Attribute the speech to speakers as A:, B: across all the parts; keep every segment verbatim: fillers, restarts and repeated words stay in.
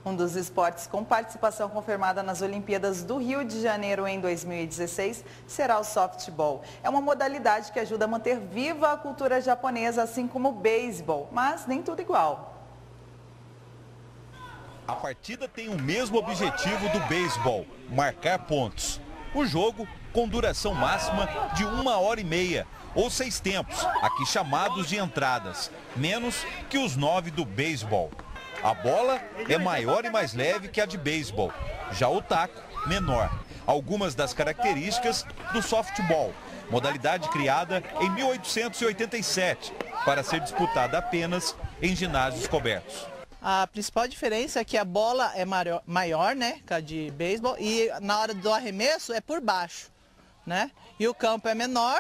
A: Um dos esportes com participação confirmada nas Olimpíadas do Rio de Janeiro em dois mil e dezesseis será o softball. É uma modalidade que ajuda a manter viva a cultura japonesa, assim como o beisebol, mas nem tudo igual.
B: A partida tem o mesmo objetivo do beisebol, marcar pontos. O jogo com duração máxima de uma hora e meia, ou seis tempos, aqui chamados de entradas, menos que os nove do beisebol. A bola é maior e mais leve que a de beisebol, já o taco menor. Algumas das características do softball, modalidade criada em mil oitocentos e oitenta e sete, para ser disputada apenas em ginásios cobertos.
C: A principal diferença é que a bola é maior, maior, né, que a de beisebol, e na hora do arremesso é por baixo, né? E o campo é menor,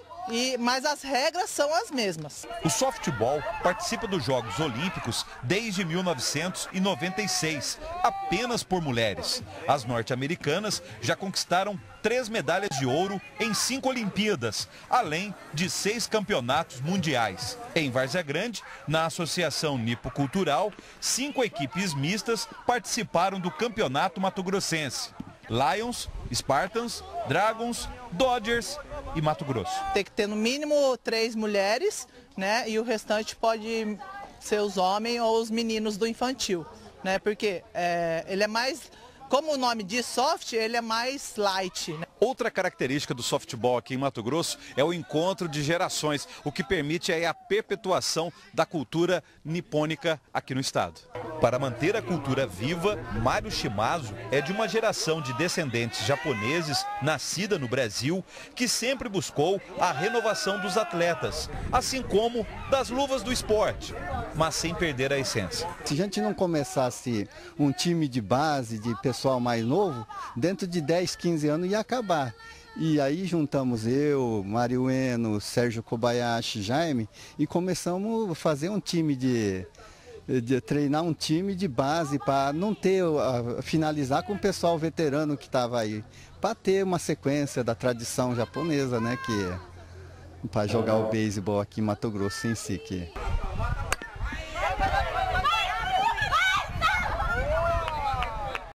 C: e, mas as regras são as mesmas.
B: O softball participa dos Jogos Olímpicos desde mil novecentos e noventa e seis, apenas por mulheres. As norte-americanas já conquistaram três medalhas de ouro em cinco Olimpíadas, além de seis campeonatos mundiais. Em Várzea Grande, na Associação Nipo-Cultural, cinco equipes mistas participaram do Campeonato Mato-Grossense. Lions, Spartans, Dragons, Dodgers e Mato Grosso.
C: Tem que ter no mínimo três mulheres, né? E o restante pode ser os homens ou os meninos do infantil, né? Porque é, ele é mais, como o nome diz, soft, ele é mais light, né?
B: Outra característica do softball aqui em Mato Grosso é o encontro de gerações, o que permite aí a perpetuação da cultura nipônica aqui no estado. Para manter a cultura viva, Mário Shimazu é de uma geração de descendentes japoneses nascida no Brasil que sempre buscou a renovação dos atletas, assim como das luvas do esporte, mas sem perder a essência.
D: Se a gente não começasse um time de base, de pessoal mais novo, dentro de dez, quinze anos ia acabar. E aí juntamos eu, Mário Eno, Sérgio Kobayashi, Jaime, e começamos a fazer um time de... de treinar um time de base para não ter, a, finalizar com o pessoal veterano que estava aí, para ter uma sequência da tradição japonesa, né, que para jogar o beisebol aqui em Mato Grosso em si. Que...